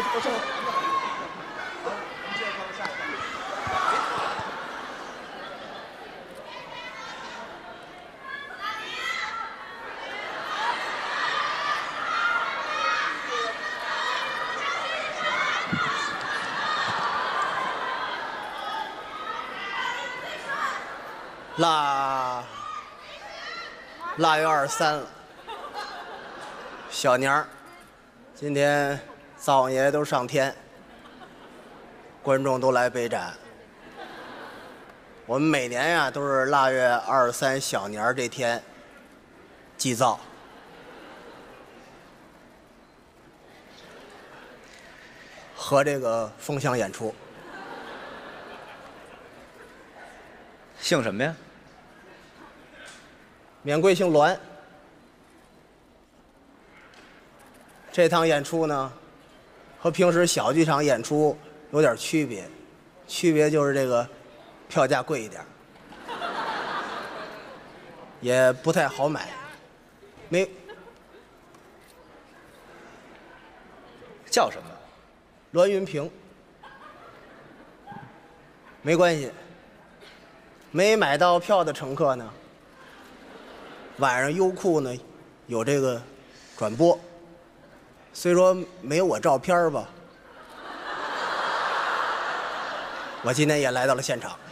我说。腊月23了，小年儿，今天灶王爷都上天，观众都来北展。我们每年呀都是腊月23小年儿这天祭灶。和这个风箱演出。 姓什么呀？ 免贵姓栾。这趟演出呢，和平时小剧场演出有点区别，区别就是这个票价贵一点，也不太好买。没叫什么？ 栾云平。没关系，没买到票的乘客呢，晚上优酷呢有这个转播，虽说没有我照片吧，我今天也来到了现场。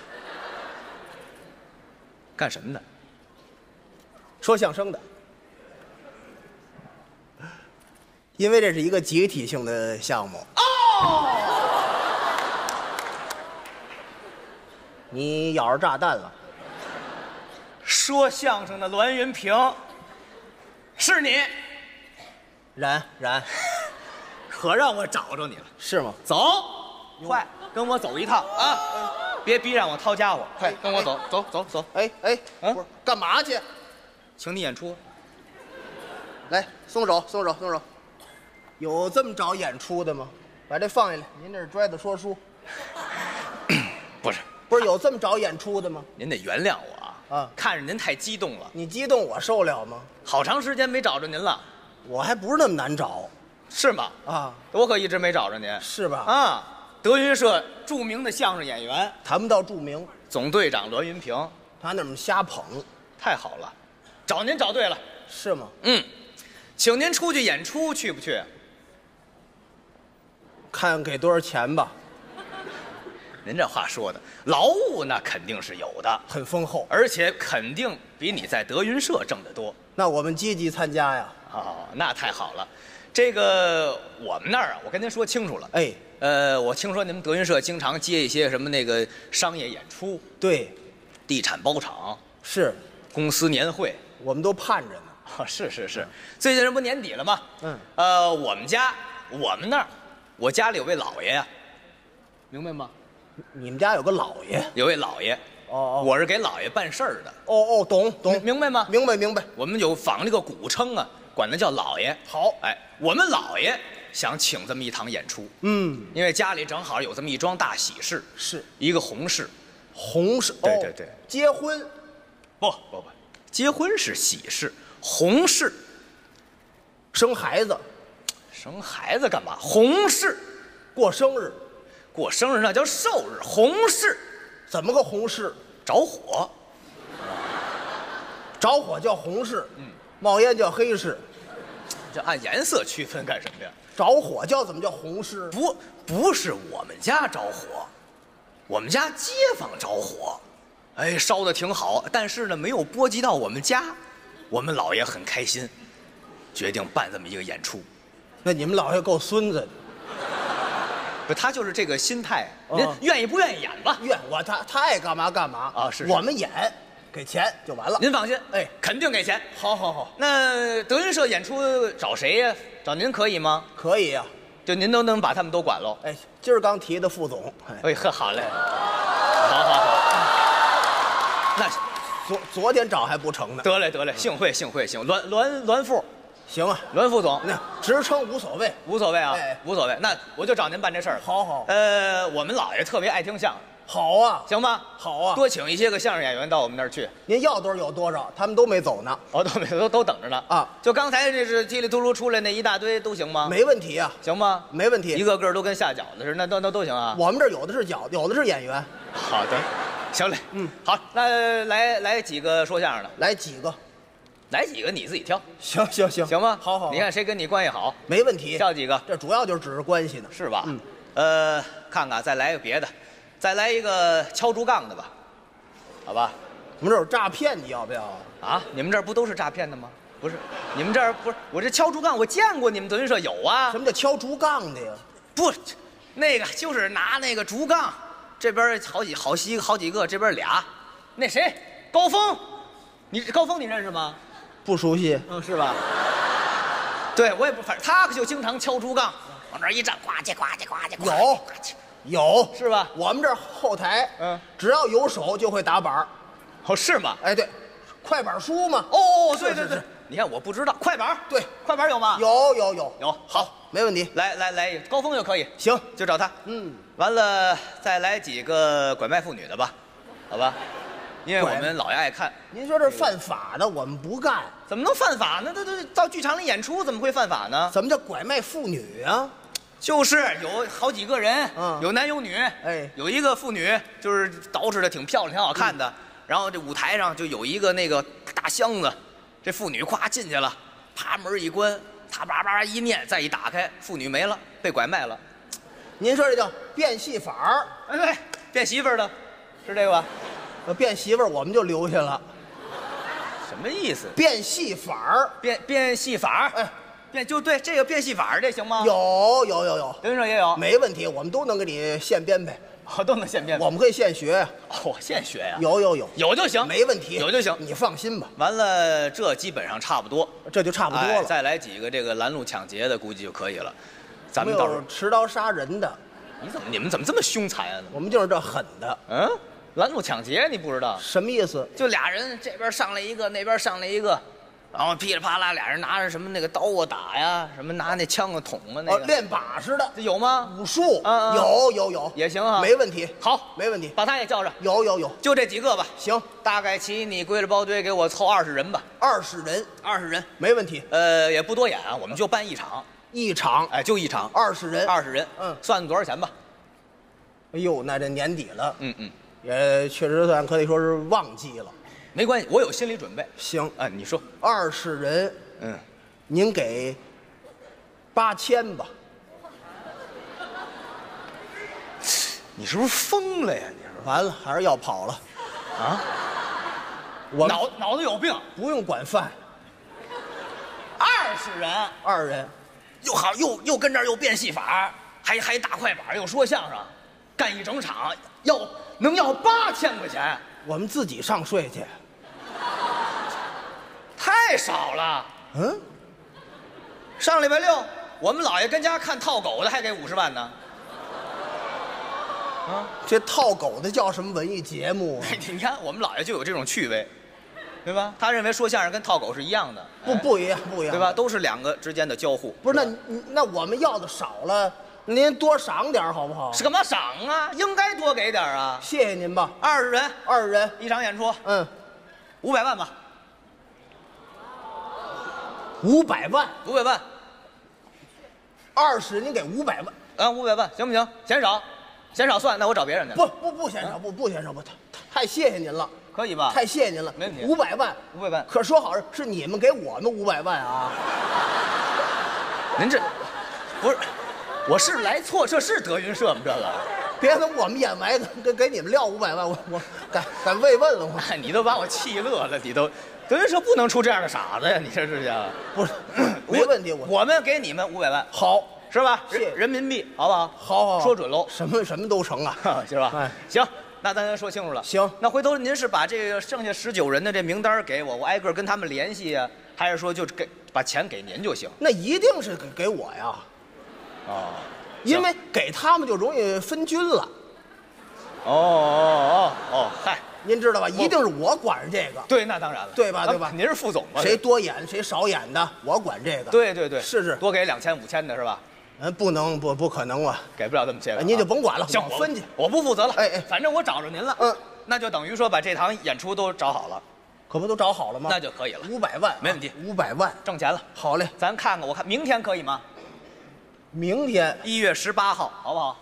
干什么的？ 说相声的。因为这是一个集体性的项目。你咬着炸弹了。 说相声的栾云平，是你？ 然， 可让我找着你了。 是吗？ 走，快跟我走一趟啊！别逼让我掏家伙，快跟我走，走。 哎，不是干嘛去？ 请你演出。 来，松手。有这么找演出的吗？把这放下来，您这是拽子说书。不是有这么找演出的吗？ 您得原谅我啊！看着您太激动了。 你激动我受了吗？ 好长时间没找着您了。 我还不是那么难找。 是吗？ 啊， 我可一直没找着您。 是吧？ 啊，德云社著名的相声演员， 谈不到著名， 总队长栾云平。 他那么瞎捧。 太好了，找您找对了。 是吗？ 请您出去演出，去不去？ 看给多少钱吧。 您这话说的，劳务那肯定是有的， 很丰厚， 而且肯定比你在德云社挣得多。 那我们积极参加呀。 哦，那太好了。这个我们那儿啊，我跟您说清楚了。 哎， 我听说你们德云社经常接一些什么那个商业演出， 对， 地产包场， 是公司年会， 我们都盼着呢。 是。最近这不年底了吗？我们那儿，我家里有位老爷呀，明白吗？ 你们家有个老爷？ 有位老爷。 哦， 我是给老爷办事儿的。 懂， 明白吗？ 明白。 我们有仿这个古称啊，管他叫老爷。 好， 哎，我们老爷想请这么一堂演出。因为家里正好有这么一桩大喜事， 是一个红事。 红事？ 对， 结婚？ 不，结婚是喜事，红事生孩子。 生孩子干嘛？红事过生日那叫寿日，红事怎么个红事？ 着火。 着火叫红事，冒烟叫黑事。 这按颜色区分干什么呀？ 着火怎么叫红事？ 不是我们家着火，我们家街坊着火，哎，烧得挺好，但是呢没有波及到我们家，我们老爷很开心，决定办这么一个演出。 那你们老爷够孙子的。 不，他就是这个心态，您愿意不愿意演吧？ 他爱干嘛干嘛啊！是我们演，给钱就完了。 您放心， 哎， 肯定给钱。 好。 那德云社演出找谁呀？找您可以吗？ 可以呀， 就您都能把他们都管喽。 哎，今儿刚提的副总。 哎呵，好嘞，好。那昨天找还不成呢。 得嘞，幸会，栾副。 行啊， 栾副总， 那职称无所谓啊， 哎， 无所谓。那我就找您办这事儿了。 好。 我们老爷特别爱听相声。 好啊， 行吧？ 好啊。 多请一些个相声演员到我们那儿去。 您要多少有多少，他们都没走呢。 哦，都等着呢啊！ 就刚才这是叽里秃噜出来那一大堆都行吗？ 没问题啊， 行吗？ 没问题， 一个个都跟下饺子似的，那都行啊。 我们这儿有的是饺子，有的是演员。 好的，行嘞，好，那来几个说相声的， 来几个？ 来几个你自己挑， 行， 行吗？ 好， 你看谁跟你关系好， 没问题。 挑几个， 这主要就是指着关系呢， 是吧？看看再来个别的，再来一个敲竹杠的吧，好吧？ 我们这有诈骗，你要不要？ 啊，你们这儿不都是诈骗的吗？不是，你们这儿不是我这敲竹杠，我见过你们德云社有啊。 什么叫敲竹杠的呀？ 不，那个就是拿那个竹杠，这边好几个，这边俩。那谁，高峰，高峰你认识吗？ 不熟悉。 是吧？对，我也不，反正他可就经常敲竹杠，往那儿一站，呱唧呱唧呱唧。 有是吧？ 我们这儿后台，只要有手就会打板儿。 哦，是吗？ 哎，对，快板书嘛。 哦，对， 是。 你看我不知道快板， 对， 快板有吗？ 有， 好， 没问题。 来，高峰就可以。 行， 就找他。完了再来几个拐卖妇女的吧，好吧？因为我们老爷爱看。 您说这犯法的，我们不干。 怎么能犯法呢？这到剧场里演出，怎么会犯法呢？ 怎么叫拐卖妇女啊？ 就是有好几个人，有男有女， 哎， 有一个妇女就是捯饬的挺漂亮、挺好看的，然后这舞台上就有一个那个大箱子，这妇女咵进去了，啪门一关，啪叭叭一念，再一打开，妇女没了，被拐卖了。 您说这叫变戏法儿？ 哎，对，变媳妇儿的，是这个吧？ 变媳妇儿我们就留下了。 什么意思？ 变戏法儿？ 变戏法？哎，就对这个变戏法这行吗？ 有， 德云社也有， 没问题，我们都能给你现编排。 都能现编， 我们可以现学。 哦，现学呀？ 有就行， 没问题， 有就行， 你放心吧。 完了，这基本上差不多， 这就差不多了。 再来几个这个拦路抢劫的，估计就可以了。咱们到时候持刀杀人的， 你们怎么这么凶残啊？ 我们就是这狠的。 拦路抢劫你不知道什么意思？ 就俩人这边上来一个，那边上来一个。然后噼里啪啦，俩人拿着什么那个刀啊打呀，什么拿那枪啊捅啊那个。 练把式的， 有吗？ 武术，有， 也行啊， 没问题。 好， 没问题， 把他也叫上。 有， 就这几个吧。 行， 大概齐你归了包堆，给我凑20人吧。 20人，没问题。 也不多演啊，我们就办一场，哎，就一场 ，20人， 算多少钱吧？ 哎呦，那这年底了， 也确实算可以说是旺季了。 没关系，我有心理准备。 行， 你说 20人，您给8000吧。 你是不是疯了呀？你说完了，还是要跑了啊？ 我脑子有病， 不用管饭。 20人 ，2人， 又好又跟这儿又变戏法，还打快板，又说相声，干一整场能要8000块钱， 我们自己上税去。 太少了。上礼拜6，我们姥爷跟家看套狗的，还给50万呢。 这套狗的叫什么文艺节目啊？ 你看我们姥爷就有这种趣味，对吧？他认为说相声跟套狗是一样的， 不一样， 对吧？都是两个之间的交互。 不是，那我们要的少了，您多赏点好不好？ 是干嘛赏啊？应该多给点啊！ 谢谢您吧。 20人，一场演出，500万吧。 500万 ，500万。 20您给500万 ，500万，行不行？嫌少算，那我找别人去。 不嫌少，不嫌少，太谢谢您了， 可以吧？ 太谢谢您了， 没问题。 500万，可说好是你们给我们500万啊！ 您这不是，我是来错，这是德云社吗？这个， 别等我们演完给你们撂500万，我敢慰问了我。 你都把我气乐了，你都。德云社不能出这样的傻子呀！你这是呀？ 不是，没问题。 我们给你们500万， 好， 是吧？ 谢人民币，好不好？ 好， 说准喽， 什么都成啊， 是吧？ 哎， 行，那咱说清楚了。 行， 那回头您是把这个剩下19人的这名单给我，我挨个跟他们联系呀，还是说就把钱给您就行？ 那一定是给我呀。因为给他们就容易分均了。 嗨。 您知道吧？一定是我管着这个。 对，那当然了， 对吧？ 您是副总吧？ 谁多演谁少演的，我管这个。 对， 是多给2000、5000的是吧？ 不能，不可能啊！ 给不了这么些个， 您就甭管了， 行， 我分去。 我不负责了。 哎， 反正我找着您了。那就等于说把这场演出都找好了， 可不都找好了吗？ 那就可以了。 500万， 没问题 ，500万， 挣钱了。 好嘞， 咱看看，我看明天可以吗？ 明天 1月18号，好不好？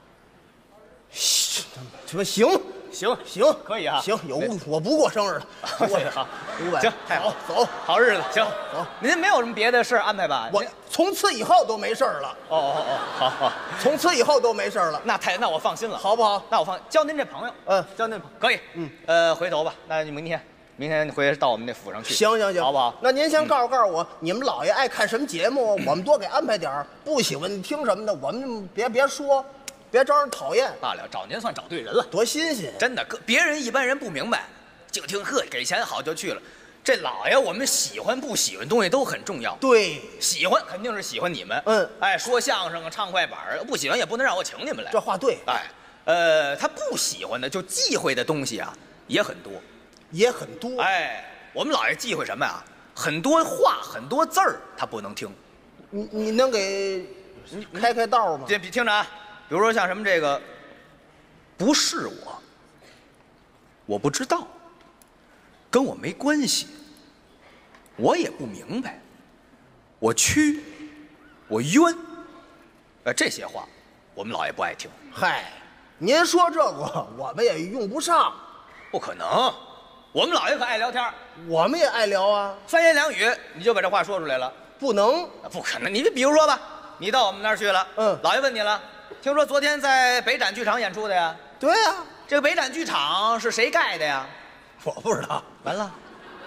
什么行？行， 可以啊。 行，我不过生日了。 好 ，500， 行，太好， 走， 好日子，行， 走。 您没有什么别的事安排吧？ 我从此以后都没事了。 好， 从此以后都没事了。 那我放心了， 好不好？ 那我放交您这朋友，交您可以，回头吧。那你明天回去到我们那府上去。 行， 好不好？ 那您先告诉我，你们老爷爱看什么节目，我们多给安排点儿。不喜欢听什么的，我们别说，别招人讨厌。 罢了，找您算找对人了， 多新鲜！ 真的，别人一般人不明白，就听呵，给钱好就去了。这老爷，我们喜欢不喜欢东西都很重要。 对， 喜欢肯定是喜欢你们，说相声啊，唱快板儿，不喜欢也不能让我请你们来。 这话对。 他不喜欢的就忌讳的东西啊，也很多。我们老爷忌讳什么呀？很多话，很多字儿，他不能听。 你能给开道吗？ 听着啊，比如说像什么这个，不是我不知道，跟我没关系，我也不明白，我屈，我冤，这些话，我们老爷不爱听。 嗨，您说这个我们也用不上。 不可能，我们老爷可爱聊天， 我们也爱聊啊。 三言两语你就把这话说出来了。 不能， 不可能。你比如说吧，你到我们那儿去了，老爷问你了，听说昨天在北展剧场演出的呀？ 对呀。 这个北展剧场是谁盖的呀？ 我不知道。 完了，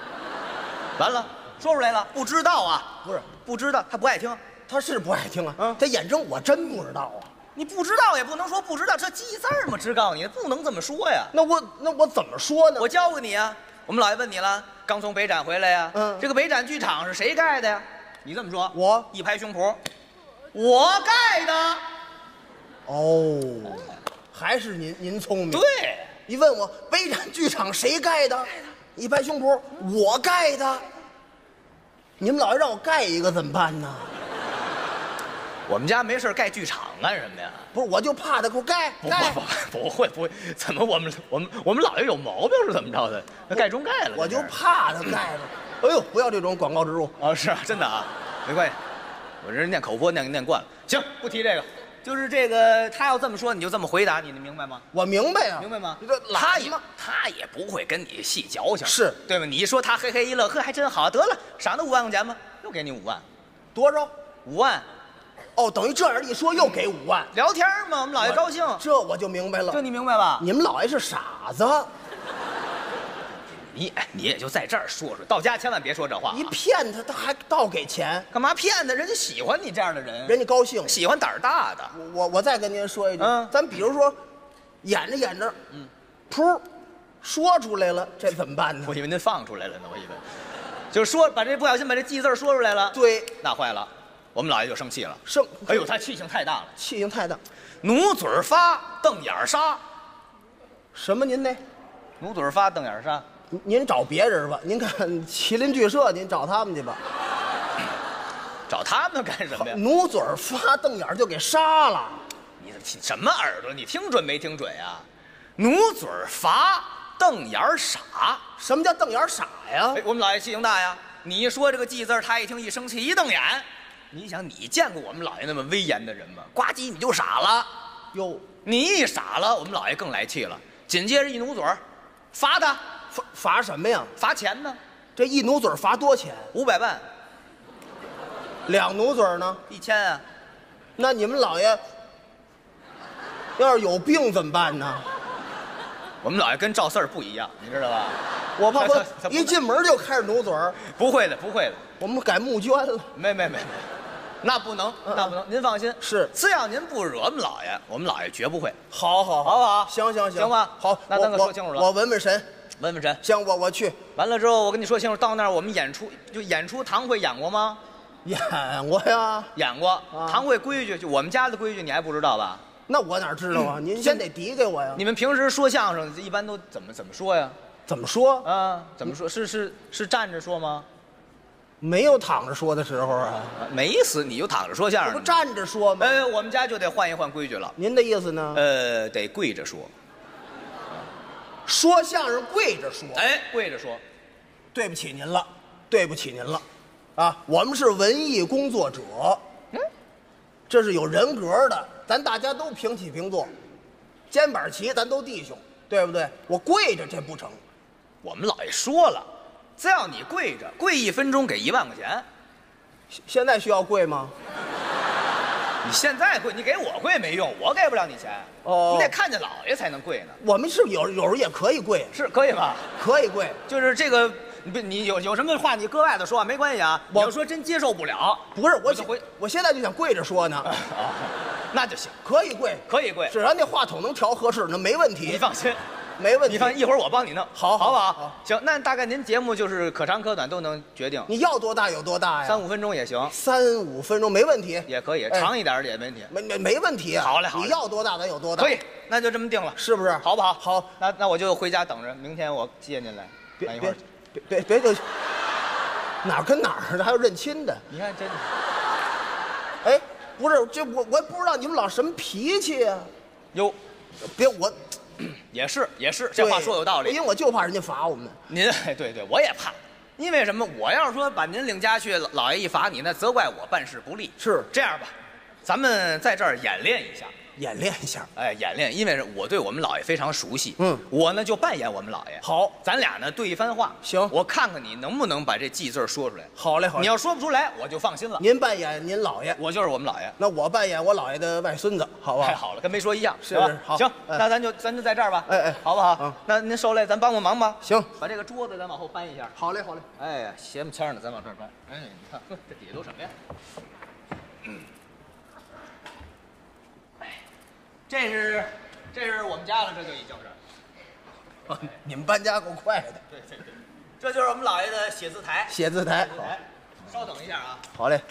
说出来了，不知道啊？不知道，他不爱听。 他是不爱听啊。他眼睁，我真不知道啊。 你不知道也不能说不知道，这记字儿嘛，知告诉你，不能这么说呀。 那我怎么说呢？ 我教过你啊。我们老爷问你了，刚从北展回来呀。这个北展剧场是谁盖的呀？你这么说， 我一拍胸脯，我盖的。 还是您聪明。 对， 你问我北展剧场谁盖的，一拍胸脯，我盖的。你们老爷让我盖一个怎么办呢？ 我们家没事盖剧场干什么呀？ 不是，我就怕他给我盖。 不会，怎么我们老爷有毛病是怎么着的？那盖中盖了， 我就怕他盖了。哎呦，不要这种广告植入啊！是啊，真的啊，没关系，我这念口播念惯了。行，不提这个，就是这个，他要这么说，你就这么回答，你明白吗？ 我明白呀， 明白吗？ 他也不会跟你细矫情， 是对吗？你一说他嘿嘿一乐，呵，还真好，得了，赏他5万块钱吧，又给你5万， 多少 ？5万。 等于这样一说又给5万， 聊天嘛，我们老爷高兴， 这我就明白了。 这你明白吧？ 你们老爷是傻子。 你也就在这儿说，到家千万别说这话。 一骗他还倒给钱， 干嘛骗他？人家喜欢你这样的人， 人家高兴， 喜欢胆儿大的。 我再跟您说一句，咱比如说，演着，噗，说出来了，这怎么办呢？ 我以为您放出来了呢，我以为，就是说不小心把这记字说出来了。 对， 那坏了，我们老爷就生气了。哎呦，他气性太大了， 努嘴发，瞪眼杀。 什么您呢？ 努嘴发，瞪眼杀。 您找别人吧，您看麒麟剧社，您找他们去吧。 找他们干什么呀？ 努嘴发，瞪眼就给杀了。 你什么耳朵？你听准没听准呀？努嘴发，瞪眼傻。 什么叫瞪眼傻呀？ 我们老爷气性大呀！你一说这个记字，他一听一生气，一瞪眼。你想，你见过我们老爷那么威严的人吗？呱唧你就傻了。 哟， 你一傻了，我们老爷更来气了。紧接着一努嘴，罚他。 罚什么呀？ 罚钱呢？ 这一努嘴罚多钱 ？500万。 2努嘴呢 ？1000啊。 那你们老爷要是有病怎么办呢？ 我们老爷跟赵四儿不一样，你知道吧？ 我怕他一进门就开始努嘴。 不会的。 我们改募捐了。 没，那不能。您放心， 是只要您不惹我们老爷绝不会。 好不好？行吧。 好， 那咱可说清楚了。 我问神。行，我去。 完了之后，我跟你说清楚，到那儿我们演出堂会演过吗？ 演过呀。 演过。堂会规矩，就我们家的规矩，你还不知道吧？ 那我哪知道啊？您先得递给我呀。 你们平时说相声一般都怎么说呀？ 怎么说？ 怎么说？是站着说吗？ 没有躺着说的时候啊， 没死你就躺着说相这不声呢。 站着说吗？ 我们家就得换一换规矩了。 您的意思呢？ 得跪着说。 说相声跪着说。 哎，跪着说。 对不起您了，对不起您了，啊，我们是文艺工作者，这是有人格的，咱大家都平起平坐，肩膀齐，咱都弟兄，对不对？我跪着这不成。 我们老爷说了，只要你跪着，跪1分钟给1万块钱。 现在需要跪吗？ 你现在跪，你给我跪没用，我给不了你钱。 哦你得看见老爷才能跪呢。 我们是有时候也可以跪， 是可以吧？ 可以跪。 就是这个，你有什么话你搁外头说没关系啊。 我你要说真接受不了， 不是我就回， 我现在就想跪着说呢， 那就行， 可以跪， 可以跪。 只要那话筒能调合适，那没问题。 你放心， 没问题。 你放心，一会儿我帮你弄， 好好不好？ 好行，那大概您节目就是可长可短都能决定， 你要多大有多大呀 3、5分钟也行， 3、5分钟没问题， 也可以， 哎长一点也没问题。 没问题啊。 好嘞好嘞你要多大咱有多大。 可以，那就这么定了， 是不是？ 好不好？ 好， 那我就回家等着，明天我接您来。 别等一会儿别就哪儿跟哪儿的，还有认亲的。 你看真的， 哎，不是，这我也不知道你们老什么脾气呀、 哟， 别我， 也是，这话说有道理。 因为我就怕人家罚我们。 您对，我也怕，因为什么？我要是说把您领家去，老爷一罚你，那责怪我办事不力。 是这样吧，咱们在这儿演练一下。 演练一下。 哎，演练，因为我对我们老爷非常熟悉。我呢就扮演我们老爷。 好， 咱俩呢对一番话。 行， 我看看你能不能把这记字说出来。 好嘞，好嘞。 你要说不出来，我就放心了。 您扮演您姥爷， 我就是我们老爷。 那我扮演我姥爷的外孙子，好不好？ 太好了，跟没说一样， 是吧好行， 哎那咱就在这儿吧。 哎， 好不好？ 嗯， 那您受累，咱帮忙吧。 行， 把这个桌子咱往后搬一下。 好嘞，好嘞。 哎呀，斜么签的，咱往这儿搬。哎，你看，这底下都什么呀？这是我们家了，这就已经是。 你们搬家够快的。 对，这就是我们老爷的写字台。 写字台。 稍等一下啊。 好嘞。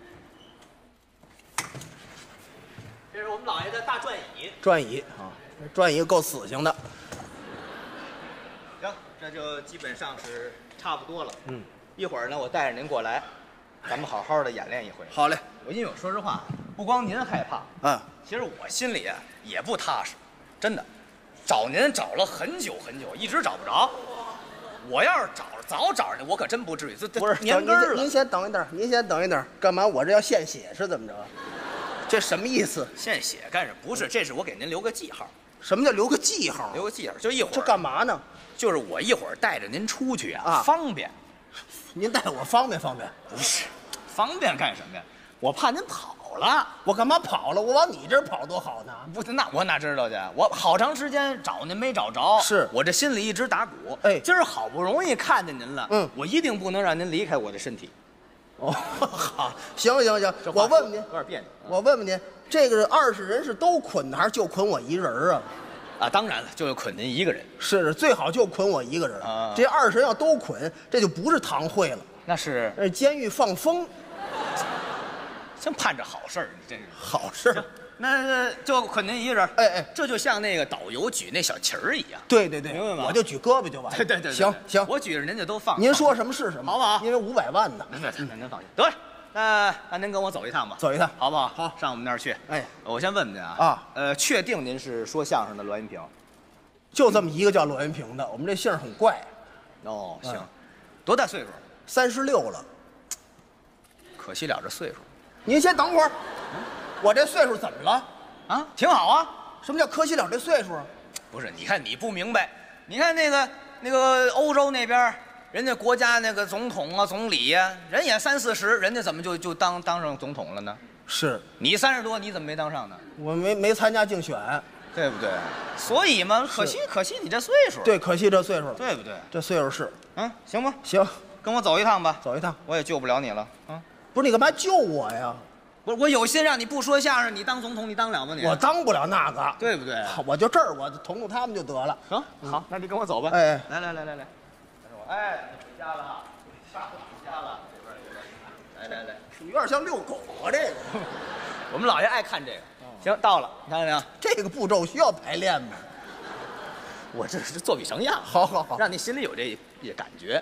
这是我们老爷的大转椅。 转椅啊，转椅够死性的。 行，这就基本上是差不多了。一会儿呢，我带着您过来，咱们好好的演练一回。 好嘞。 因为我说实话，不光您害怕，其实我心里啊也不踏实，真的，找您找了很久很久，一直找不着。我要是早找着您，我可真不至于，这不是年根儿了。 您先等一等，您先等一等，干嘛？我这要献血是怎么着？这什么意思？ 献血干什么？不是，这是我给您留个记号。 什么叫留个记号？ 留个记号，就一会儿。 这干嘛呢？ 就是我一会儿带着您出去啊，方便。 您带我方便方便？ 不是，方便干什么呀？我怕您跑了。 我干嘛跑了？我往你这儿跑多好呢？ 不，那我哪知道去？我好长时间找您没找着， 是我这心里一直打鼓。 哎， 今儿好不容易看见您了，我一定不能让您离开我的身体。 哦，好，行，我问问您， 有点别扭。 我问问您，这个20人是都捆的，还是就捆我一人啊？ 啊，当然了，就捆您一个人。 是，最好就捆我一个人。这20人要都捆，这就不是堂会了， 那是监狱放风。 真盼着好事儿，你真是好事。 那就捆您一个人。 哎， 这就像那个导游举那小旗儿一样。 对， 明白吗？ 我就举胳膊就完了。 对， 行， 我举着您就都放。 您说什么是什么， 好不好？ 因为500万呢。 您放心。得了，那您跟我走一趟吧。 走一趟， 好不好？ 好， 上我们那儿去。 哎， 我先问问您啊。确定您是说相声的栾云平？ 就这么一个叫栾云平的，我们这姓很怪。 哦，行，多大岁数 ？36了。 可惜了这岁数。 您先等会儿，我这岁数怎么了？ 啊，挺好啊。 什么叫可惜了这岁数？ 不是，你看你不明白，你看那个欧洲那边，人家国家那个总统啊、总理呀，人也30、40，人家怎么就当上总统了呢？ 是你30多，你怎么没当上呢？ 我没参加竞选， 对不对？所以嘛，可惜你这岁数。 对，可惜这岁数， 对不对？ 这岁数是。 行吧， 行， 跟我走一趟吧。 走一趟， 我也救不了你了啊。 不是你干嘛救我呀？ 我有心让你不说相声，你当总统，你当了吗你？ 我当不了那个， 对不对？ 我就这儿，我捅他们就得了。 行，好，那你跟我走吧。 哎， 来，哎，回家了，回家了，来， 有点像遛狗啊，这个。 我们老爷爱看这个。行，到了，你看见没有？ 这个步骤需要排练吗？ 我这是做比成样。 好， 让你心里有这感觉。 哎，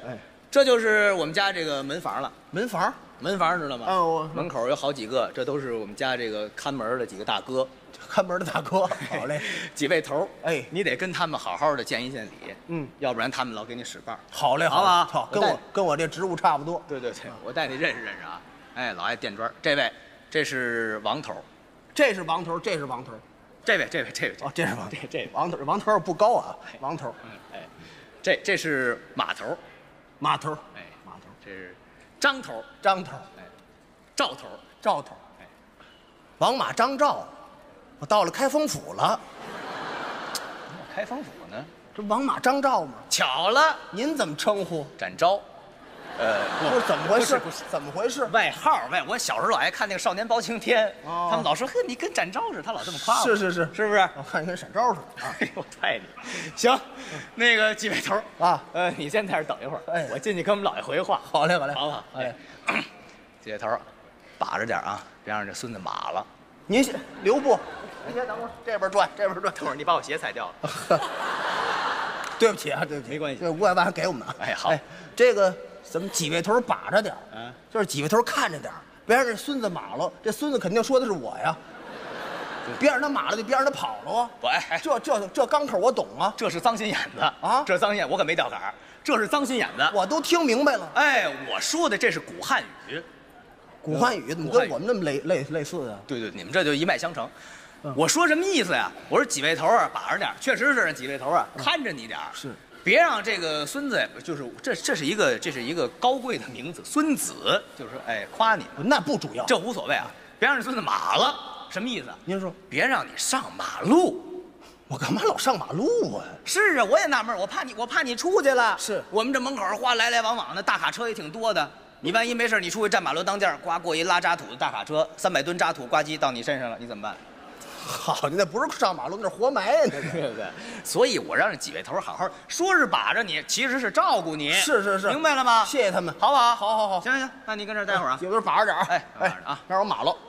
这就是我们家这个门房了。 门房？ 门房知道吗？ 我门口有好几个，这都是我们家这个看门的几个大哥。 看门的大哥，好嘞， 几位头， 哎， 你得跟他们好好的见一见礼，要不然他们老给你使绊。 好嘞， 好吧， 好，跟我这职务差不多。 对，我带你认识认识啊。哎，老爱垫砖，这位，这是王头， 这是王头，这是王头， 这位， 哦，这是王， 这王头不高啊，王头， 哎，这是马头， 马头， 哎，马头，这是张头， 张头， 哎，赵头， 赵头， 哎， 王马张赵。我到了开封府了， 开封府呢？ 这王马张赵嘛。 巧了， 您怎么称呼？ 展昭。 不是怎么回事？ 不是怎么回事？ 外号外，我小时候老爱看那个《少年包青天》，他们老说：“呵，你跟展昭似的。”他老这么夸我。 是， 是不是？ 我看你跟展昭似的啊！ 哎呦，我踹你！行，那个几位头啊， 你先在这等一会儿， 哎， 我进去跟我们老爷回话。 好嘞， 好不好？哎，几位头，把着点啊，别让这孙子马了。 您先留步。您先等会儿，这边转，这边转。 等会儿你把我鞋踩掉了。 对不起啊，对不起， 没关系。 这500万给我们。 哎，好。 这个咱们几位头把着点儿， 就是几位头看着点儿，别让这孙子马了。这孙子肯定说的是我呀，别让他马了，就别让他跑了啊。 我哎， 这刚口我懂啊， 这是脏心眼子啊， 这脏心眼我可没掉杆儿，这是脏心眼子， 我都听明白了。 哎，我说的这是古汉语， 古汉语怎么跟我们那么类似啊？ 对，你们这就一脉相承。我说什么意思呀？我说几位头啊，把着点，确实是让几位头啊看着你点儿， 是， 别让这个孙子，就是这是一个高贵的名字，孙子，就是哎夸你， 那不主要， 这无所谓啊，别让这孙子马了，什么意思？ 您说， 别让你上马路， 我干嘛老上马路啊？ 是啊，我也纳闷，我怕你出去了， 是我们这门口哗来来往往的大卡车也挺多的。你万一没事，你出去站马路当间，呱过一拉渣土的大卡车，300吨渣土呱唧到你身上了，你怎么办？ 好，那不是上马路，那是活埋呀， 对不对？所以我让这几位头好好说是把着你，其实是照顾你。 是， 明白了吗？ 谢谢他们， 好不好？ 好， 行，那你跟这儿待会儿啊。 几位头把着点儿， 把着啊， 让我马了。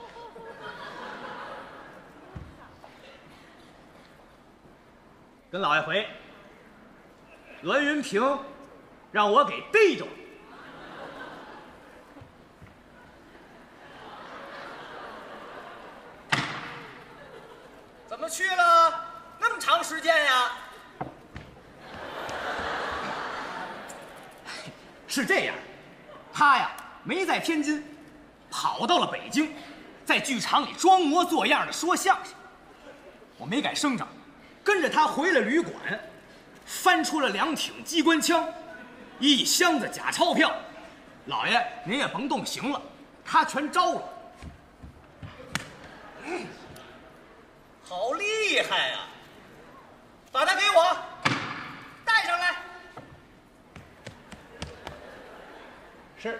跟老爷回，栾云平让我给逮着。怎么去了那么长时间呀？是这样，他呀没在天津，跑到了北京，在剧场里装模作样的说相声。我没敢声张，跟着他回了旅馆，翻出了2挺机关枪，1箱子假钞票。老爷您也甭动刑了，他全招了。好厉害呀！把它给我带上来。是，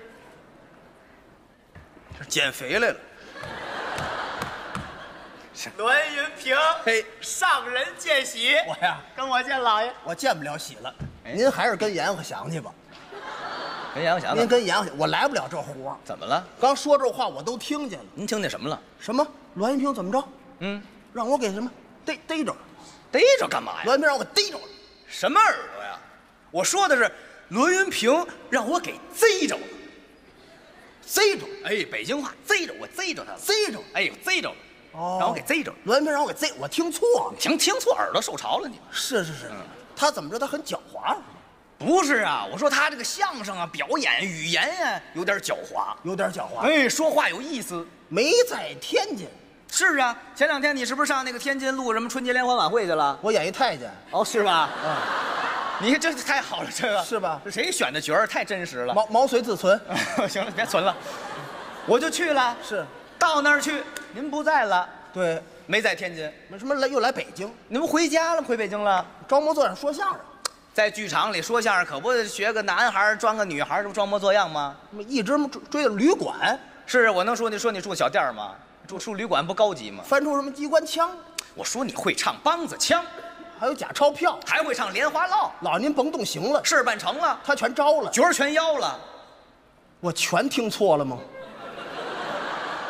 这减肥来了。 栾云平， 嘿， 上人见喜。 我呀， 跟我见老爷， 我见不了喜了。您还是跟阎王祥去吧。 跟阎王祥， 您跟阎王祥，我来不了这活。 怎么了？ 刚说这话我都听见了。 您听见什么了？ 什么？栾云平怎么着？让我给什么逮着？ 逮着干嘛呀？ 栾云平让我给逮着了。 什么耳朵呀？我说的是栾云平让我给贼着了。 贼着？ 哎，北京话，贼着，我贼着他了。 贼着？ 哎呦，贼着了。 哦， 让我给贼着了。 栾云平让我给贼，我听错了。 听错，耳朵受潮了你。 是，他怎么着？他很狡猾。 不是啊，我说他这个相声啊、表演、语言呀，有点狡猾， 有点狡猾。 哎，说话有意思。 没在天津。 是啊，前2天你是不是上那个天津录什么春节联欢晚会去了？ 我演一太监。 哦，是吧？你看这太好了，这个是吧？ 这谁选的角儿太真实了。 毛遂自存。 行了，别存了，我就去了。 是， 到那儿去，您不在了。 对， 没在天津。 为什么又来北京？ 你们回家了，回北京了？ 装模作样说相声。 在剧场里说相声，可不学个男孩装个女孩，这不装模作样吗？ 一直追到旅馆。 是我能说你住小店吗？住旅馆不高级吗？ 翻出什么机关枪？ 我说你会唱梆子腔， 还有假钞票， 还会唱莲花落。 老您甭动刑了， 事办成了， 他全招了， 角儿全要了。 我全听错了吗？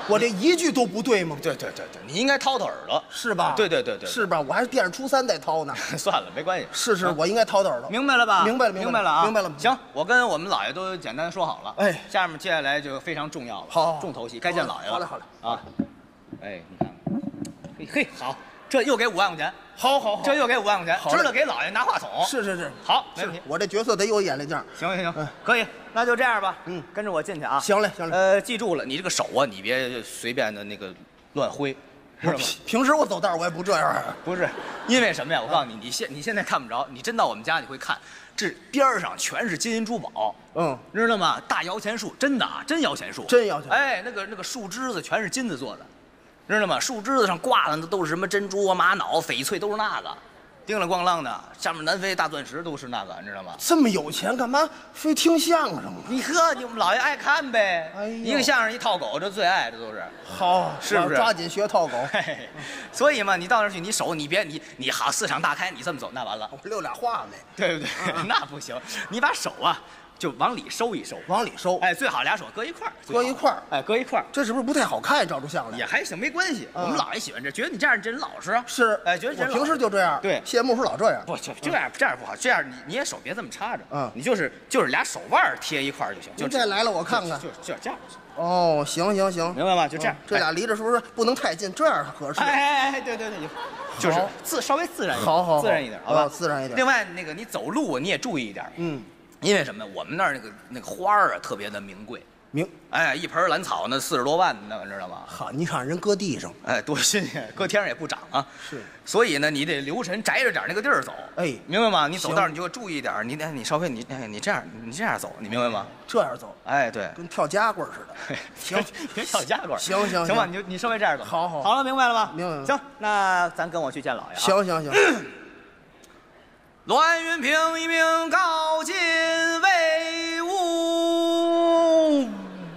我这一句都不对吗？ 对，你应该掏掏耳朵， 是吧？ 对， 是吧？我还是惦着初3再掏呢。 算了，没关系。 是，我应该掏掏耳朵。 明白了吧？ 明白了啊！ 明白了。 行，我跟我们老爷都简单说好了。 哎， 接下来就非常重要了， 好， 重头戏，该见老爷了。 好嘞啊！哎，你看看，嘿，好，这又给5万块钱。 好， 这又给5万块钱，知道给老爷拿话筒。 是， 好，没问题。 我这角色得有眼力劲儿。 行，可以，那就这样吧。跟着我进去啊。 行嘞。 记住了，你这个手啊，你别随便的那个乱挥，知道吗？ 平时我走道我也不这样。 不是，因为什么呀？我告诉你，你现在看不着，你真到我们家你会看，这边上全是金银珠宝，知道吗？大摇钱树，真的啊，真摇钱树， 真摇钱。 哎，那个树枝子全是金子做的。知道吗？树枝子上挂的那都是什么珍珠啊、玛瑙、翡翠，都是那个，叮了咣啷的，上面南非大钻石都是那个，你知道吗？ 这么有钱，干嘛非听相声啊？ 你们老爷爱看呗。一个相声一套狗，这最爱，这都是。 好， 是不是？ 抓紧学套狗。 所以嘛，你到那儿去，你手你别你好四场大开，你这么走那完了， 我溜俩话没？ 对不对？那不行，你把手啊。就往里收一收， 往里收。 哎，最好俩手搁一块儿， 搁一块儿。 哎，搁一块儿， 这是不是不太好看？照出相来也还行，没关系。我们姥爷喜欢这，觉得你这样人老实啊。 是， 哎，觉得我平时就这样。 对， 谢幕时老这样。 不，这样不好，这样你也手别这么插着。你就是俩手腕贴一块儿就行。 就再来了，我看看。 就这样。 哦，行， 明白吗？就这样， 这俩离着是不是不能太近？这样合适。 哎，对，就是稍微自然一点。 好， 自然一点，好吧？ 自然一点。 另外，那个你走路你也注意一点。因为什么？我们那儿那个花儿啊，特别的名贵。哎，一盆兰草那40多万，那个知道吗？ 好，你看人搁地上， 哎，多新鲜，搁天上也不长啊。 是。 所以呢，你得留神摘着点那个地儿走。 哎， 明白吗？你走道你就注意点，你稍微你这样走，你明白吗？ 这样走。 哎，对， 跟跳夹棍似的。行， 别跳夹棍。 行吧，你稍微这样走。 好了，明白了吧？ 明白了。 行，那咱跟我去见老爷。 行。 栾云平一名高进威武，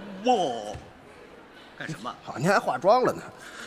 干什么？ 好，您还化妆了呢。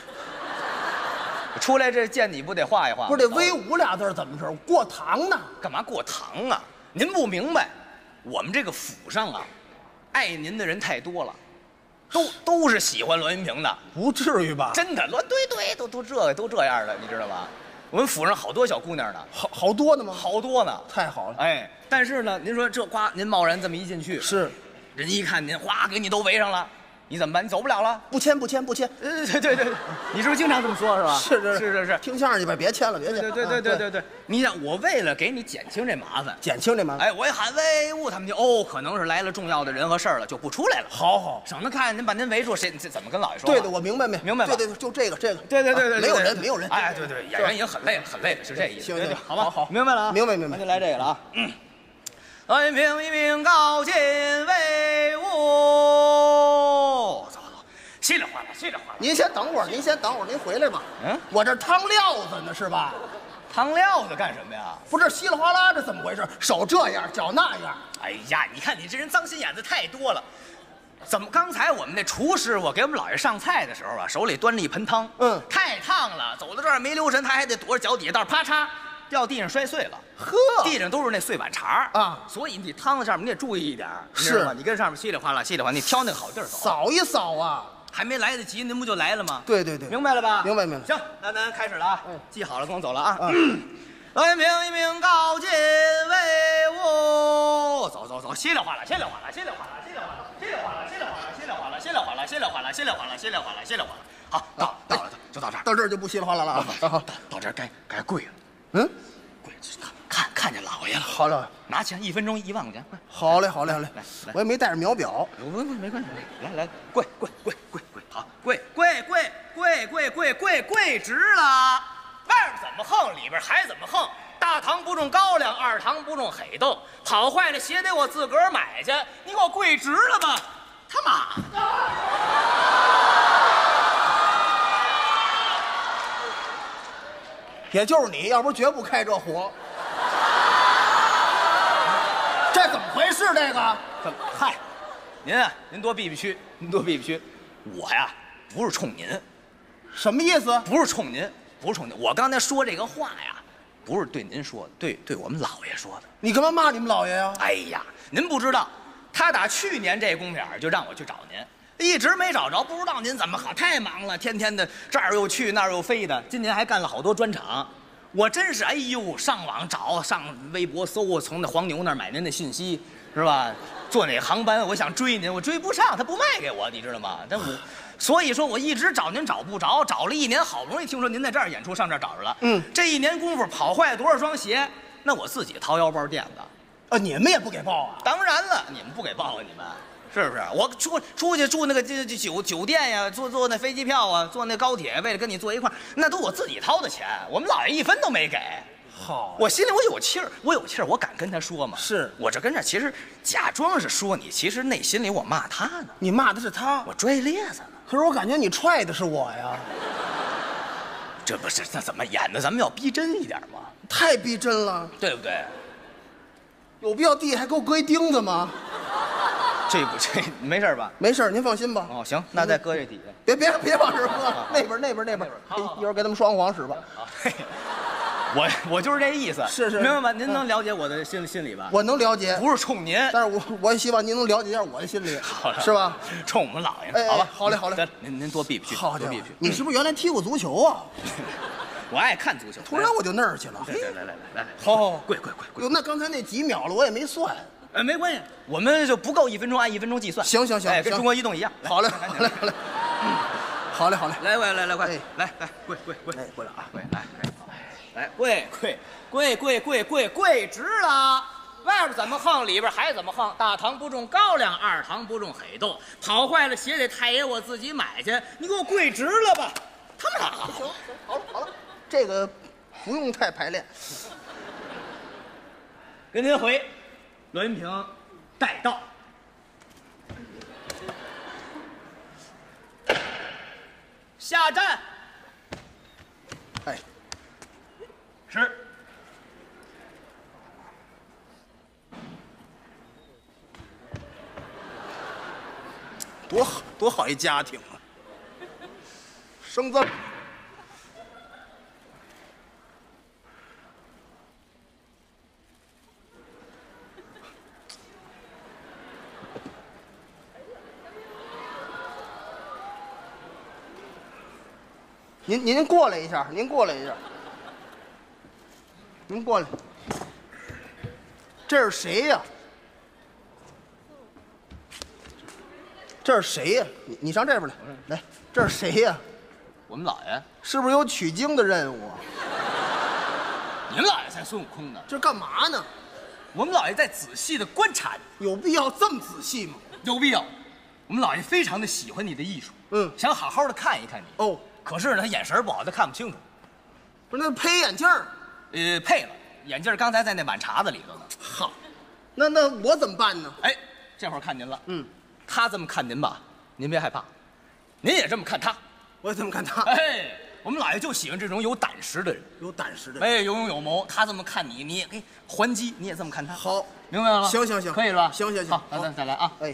出来这见你不得画一画？ 不是这威武俩字怎么着？过堂呢？ 干嘛过堂啊？您不明白，我们这个府上啊，爱您的人太多了，都是喜欢栾云平的。 不至于吧？ 真的，对，都这样的，你知道吗？我们府上好多小姑娘呢， 好多呢吗？ 好多呢， 太好了。 哎，但是呢，您说这您贸然这么一进去， 是， 人一看您，哗，给你都围上了，你怎么办？你走不了了。 不签。对， 你是不是经常这么说，是吧？ 是。听相声去吧，别签了，别签。 对。你想，我为了给你减轻这麻烦， 哎， 我一喊威武，他们就可能是来了重要的人和事儿了，就不出来了。 好， 省得看您把您围住，谁怎么跟老爷说？ 对，我明白没？ 明白吧？ 对，就这个。 对， 没有人。 哎，对，演员已经很累了，是这意思。 行， 好吧， 好， 明白了啊？ 明白。 那就来这个了啊。栾云平一名高进威武，走，稀里哗啦。 您先等会儿，您回来吧。我这汤料子呢，是吧？ 汤料子干什么呀？ 不是稀里哗啦，这怎么回事？手这样，脚那样。 哎呀，你看你这人脏心眼子太多了。怎么刚才我们那厨师傅给我们老爷上菜的时候啊，手里端着一盆汤，太烫了，走到这儿没留神，他还得躲着脚底下，到啪嚓掉地上摔碎了。 呵， 地上都是那碎碗碴啊， 所以你汤在上面你得注意一点，是吧？你跟上面稀里哗啦，你挑那个好地儿走， 扫一扫啊。 还没来得及，您不就来了吗？ 对， 明白了吧？ 明白。 行，那咱开始了啊！记好了，跟我走了啊！栾云平一名高进威武，走，稀里哗啦。好，到了，就到这儿。 到这儿就不稀里哗啦了啊！ 到这儿该跪了。 跪，看见老爷了。 好了， 拿钱，1分钟1万块钱。 好嘞。 来， 我也没带着秒表。 没关系。来，跪，好，跪直了。外边怎么横，里边还怎么横。大堂不种高粱，二堂不种黑豆，跑坏了鞋得我自个儿买去。你给我跪直了吧！他妈的！ 也就是你，要不绝不开这火。这怎么回事？这个？ 嗨，您多避虚。我呀，不是冲您。 什么意思？ 不是冲您。我刚才说这个话呀，不是对您说的，对我们老爷说的。 你干嘛骂你们老爷呀？ 哎呀，您不知道，他打去年这功夫就让我去找您， 一直没找着，不知道您怎么好，太忙了，天天的这儿又去那儿又飞的。今年还干了好多专场，我真是哎呦，上网找，上微博搜，从那黄牛那儿买您的信息，是吧？坐哪航班，我想追您，我追不上，他不卖给我，你知道吗？所以说我一直找您找不着，找了1年，好不容易听说您在这儿演出，上这儿找着了。这1年功夫跑坏了多少双鞋？那我自己掏腰包垫的。 你们也不给报啊？ 当然了，你们不给报啊，你们。是不是？我出去住那个酒店呀，坐那飞机票啊，坐那高铁，为了跟你坐一块儿，那都我自己掏的钱，我们姥爷1分都没给。 好， 我心里我有气儿，我敢跟他说吗？ 是我这跟这其实假装是说你，其实内心里我骂他呢。 你骂的是他， 我拽咧子呢。 可是我感觉你踹的是我呀。 这不是那怎么演的？咱们要逼真一点嘛。 太逼真了， 对不对？ 有必要地还给我搁一钉子吗？ 这没事吧？ 没事，您放心吧。 哦，行，那再搁这底下。 别往这儿搁，那边。一会儿给他们双簧使吧。 我就是这意思。 是， 明白吧？您能了解我的心理吧？ 我能了解， 不是冲您， 但是我也希望您能了解一下我的心理，是吧？ 冲我们姥爷，好吧？ 好嘞。 您多避避去， 好多避避。 你是不是原来踢过足球啊？ 我爱看足球， 突然我就那儿去了。 来， 好， 跪。 哟，那刚才那几秒了，我也没算。 没关系，我们就不够1分钟，按1分钟计算。 行， 跟中国移动一样。 好嘞。好嘞。 来，快，来，跪， 跪了啊， 来，跪直了。外边怎么横，里边还怎么横。大堂不种高粱，2堂不种黑豆。跑坏了鞋得太爷我自己买去。你给我跪直了吧。他们俩行，好了，这个不用太排练。 跟您回。栾云平带到，下站。是。 多好一家庭啊！生这。您过来一下，您过来。这是谁呀？你上这边来，这是谁呀？ 我们姥爷。 是不是有取经的任务？ 你们姥爷才孙悟空呢。 这干嘛呢？ 我们姥爷在仔细的观察你。 有必要这么仔细吗？ 有必要。我们姥爷非常的喜欢你的艺术，想好好的看一看你。 哦。 可是呢，他眼神不好，他看不清楚。 不是那配眼镜儿？ 配了眼镜，刚才在那碗碴子里头呢。 好，那我怎么办呢？ 哎，这会儿看您了。他这么看您吧，您别害怕，您也这么看他。 我也这么看他。 哎，我们姥爷就喜欢这种有胆识的人。哎，有勇有谋。他这么看你，你也给还击，你也这么看他。 好， 明白了吗？ 行， 可以了吧？ 行。 好，咱再来啊。 哎。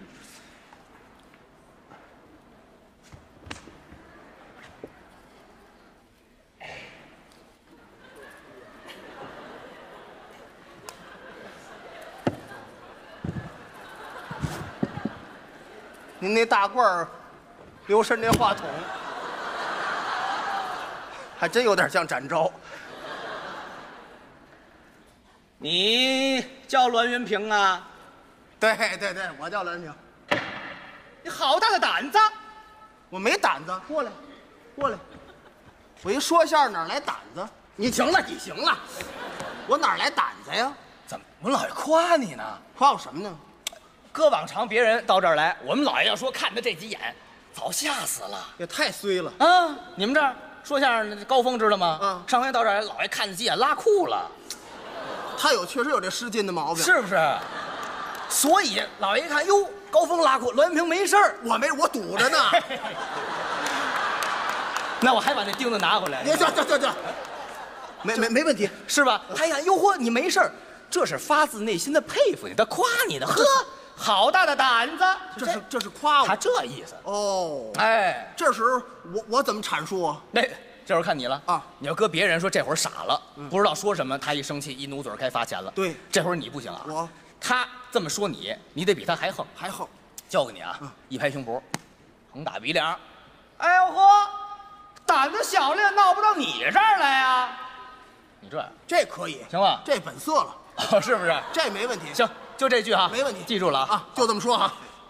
您那大褂儿留神那话筒，还真有点像展昭。 你叫栾云平啊？ 对，我叫栾云平。 你好大的胆子！ 我没胆子，过来。我一说相声哪来胆子？你行了，我哪来胆子呀？ 怎么，我姥爷夸你呢？ 夸我什么呢？ 搁往常别人到这儿来，我们姥爷要说看他这几眼，早吓死了。 也太衰了啊！你们这儿说相声的高峰知道吗？上回到这儿来，姥爷看他几眼拉裤了。 他确实有这失禁的毛病， 是不是？所以姥爷一看，哟，高峰拉裤，栾云平没事儿， 我堵着呢。 那我还把那钉子拿回来。 这，没问题， 是吧？他一看，哟嚯，你没事儿，这是发自内心的佩服你，他夸你的，呵。好大的胆子！ 这是夸我， 他这意思哦。 哎， 这时候我怎么阐述啊？ 这会儿看你了啊！ 你要搁别人说这会儿傻了，不知道说什么，他一生气一努嘴该罚钱了。 对， 这会儿你不行啊！他这么说你得比他还横。 教给你啊，一拍胸脯，横打鼻梁。哎呦呵，胆子小了也闹不到你这儿来呀！你这可以行吧？ 这本色了， 是不是？ 这没问题。 行，就这句哈， 没问题， 记住了啊， 就这么说哈。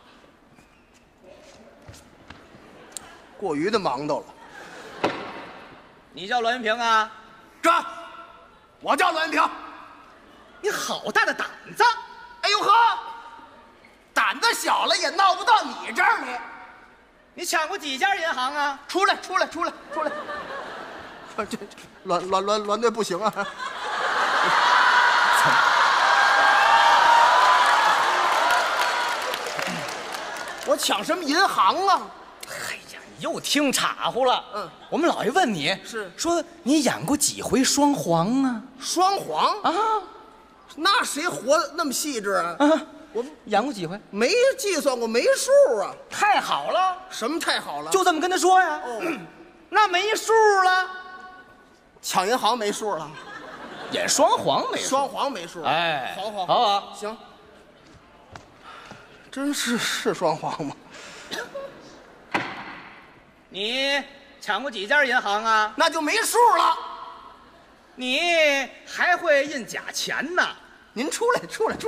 过于的忙叨了。 你叫栾云平啊？ 这，我叫栾云平。 你好大的胆子！ 哎呦呵，胆子小了也闹不到你这儿来。 你抢过几家银行啊？ 出来！这栾队不行啊！我抢什么银行啊？ 哎呀，你又听岔乎了。我们老爷问你是说你演过几回双簧啊？ 双簧啊？ 那谁活得那么细致啊？我演过几回？ 没计算过，没数啊！ 太好了， 什么太好了？ 就这么跟他说呀。那没数了， 抢银行没数了， 演双簧没数， 双簧没数。 哎， 好， 好啊， 行。真是双簧吗？ 你抢过几家银行啊？ 那就没数了。 你还会印假钱呢？ 您出来！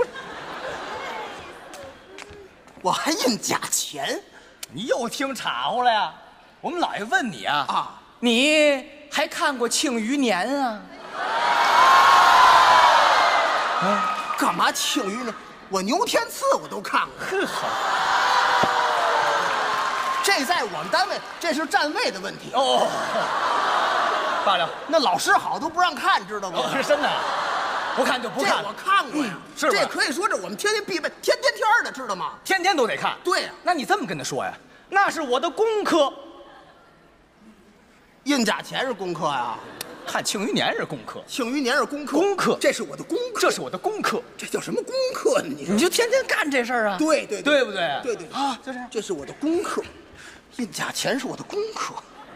我还印假钱？ 你又听岔乎了呀？我们老爷问你啊，你还看过《庆余年》啊？ 干嘛庆余年？我牛天赐我都看过。 好， 这在我们单位这是站位的问题哦。罢了， 那老师好都不让看，知道吗？ 是真的，不看就不看。 这我看过呀， 是吧？ 这可以说这我们天天必备，天的，知道吗？ 天天都得看。 对呀， 那你这么跟他说呀？那是我的功课。 印假钱是功课呀， 看《庆余年》是功课， 《庆余年》是功课，这是我的功课， 这是我的功课， 这叫什么功课呢？ 你就天天干这事儿啊？ 对不对？ 对啊，就这样， 这是我的功课，印假钱是我的功课。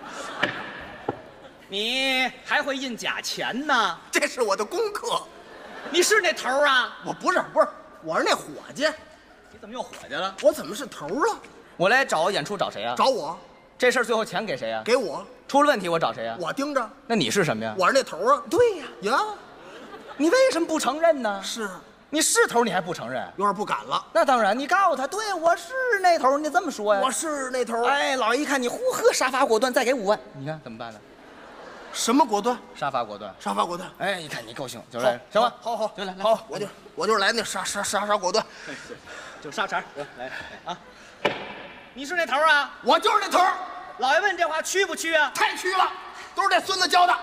你还会印假钱呢？ 这是我的功课。 你是那头啊？ 我不是，我是那伙计。 你怎么又伙计了？ 我怎么是头了？ 我来找演出找谁啊？ 找我。 这事儿最后钱给谁啊？ 给我。 出了问题我找谁啊？ 我盯着。 那你是什么呀？ 我是那头啊。 对呀。你为什么不承认呢？ 是。 你是头，你还不承认？ 有点不敢了。 那当然，你告诉他，对，我是那头，你这么说呀？ 我是那头。 哎，老爷一看你，呼呵，杀伐果断，再给5万，你看怎么办呢？ 什么果断？ 杀伐果断。 杀伐果断。 哎，一看你高兴，就来，行吧？ 好， 就来， 好，我就来那杀果断， 就杀茬，来啊！你是那头啊？ 我就是那头。 老爷问这话屈不屈啊？ 太屈了，都是这孙子教的。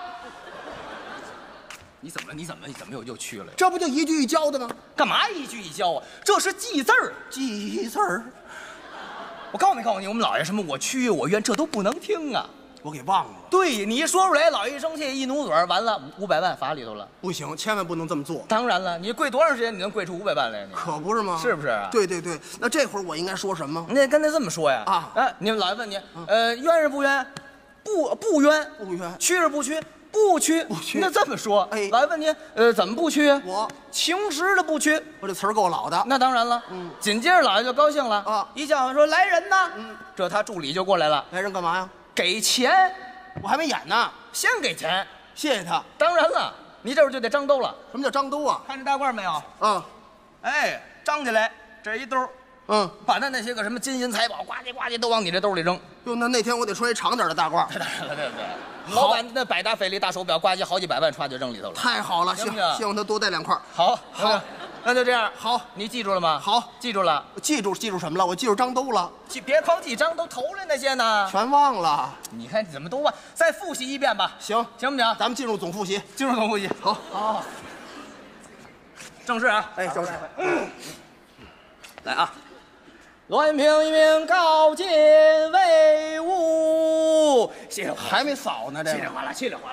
你怎么又屈了？ 这不就一句一教的吗？ 干嘛一句一教啊？这是记字儿， 记字儿。 我告诉你，我们老爷什么我屈我冤，这都不能听啊！ 我给忘了。 对，你一说出来，老爷一生气，一努嘴，完了500万罚里头了。 不行，千万不能这么做。 当然了，你跪多长时间，你能跪出500万来？你可不是吗？ 是不是？ 对，那这会儿我应该说什么？ 你得跟他这么说呀。你们老爷问你，冤是不冤？不冤， 不冤。 屈是不屈？不屈。那这么说， 哎， 老爷问你，怎么不屈？ 我情实的不屈。 我这词儿够老的。 那当然了。紧接着老爷就高兴了啊， 一叫唤说来人呐！这他助理就过来了。 来人干嘛呀？ 给钱。 我还没演呢， 先给钱， 谢谢他。 当然了，你这会儿就得张兜了。 什么叫张兜啊？ 看这大褂没有？哎，张起来，这一兜。把那些个什么金银财宝呱唧呱唧都往你这兜里扔。 哟，那天我得穿一长点的大褂。 对。老板那百达翡丽大手表呱唧好几百万，歘就扔里头了。 太好了，行，希望他多带2块。 好，那就这样。 好， 你记住了吗？ 好， 记住了。 记住什么了？我记住张兜了。 别光记张兜，头里那些呢？ 全忘了。 你看你怎么都忘？再复习一遍吧。 行不行？ 咱们进入总复习。 好。正式啊！ 哎，正式。 来啊！栾平一名高进威武，稀里还没扫呢，这稀里哗啦，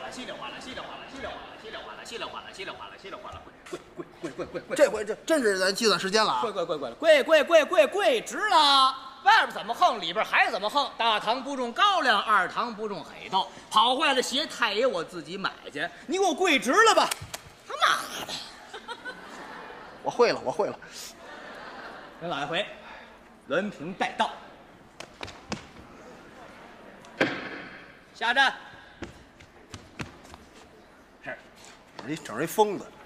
跪！ 这回这真是咱计算时间了啊！ 跪直了！外边怎么横，里边还怎么横？大堂不中高粱，二堂不中黑豆，跑坏了鞋，太爷我自己买去。你给我跪直了吧！他妈的！ 我会了。 跟老爷回。 栾文平带到。下站。是， 整一疯子。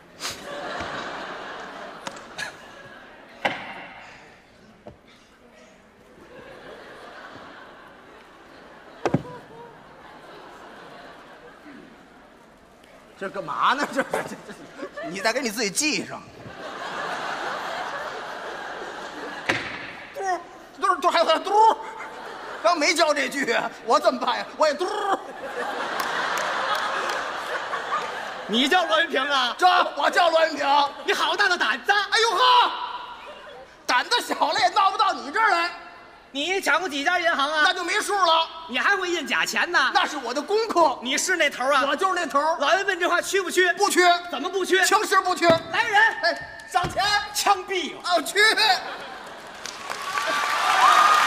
这干嘛呢？这，你再给你自己系上。嘟，还有嘟，刚没教这句啊，我怎么办呀？我也嘟。 你叫栾文平啊？ 我叫栾文平。 你好大的胆子！ 哎呦呵，胆子小了也闹不到你这儿来。 你抢过几家银行啊？ 那就没数了。 你还会印假钱呢？ 那是我的功课。 你是那头啊？ 我就是那头。 老爷问这话屈不屈？ 不屈。 怎么不屈？ 情势不屈。 来人！ 哎，上前枪毙！ 哦，去。